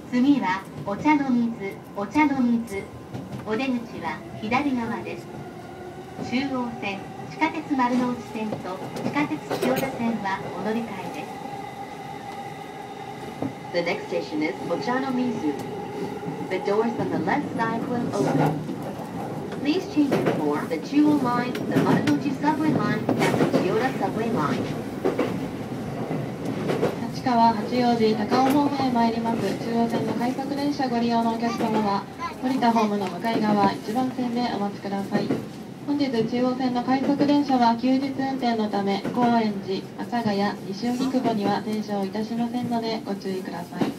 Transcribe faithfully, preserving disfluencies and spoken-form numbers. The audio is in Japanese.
次はお茶の水、お茶の水。お出口は左側です。中央線、地下鉄丸ノ内線と地下鉄千代田線はお乗り換えです。The next station is Ochanomizu. The doors on the left side will open. Please change for the Chuo Line, the Marunouchi Subway Line, and the Chiyoda Subway Line. 立川八王子高尾方面へ参ります中央線の快速電車ご利用のお客様は降りたホームの向かい側いちばん線でお待ちください。本日中央線の快速電車は休日運転のため高円寺、阿佐ヶ谷、西荻窪には停車をいたしませんのでご注意ください。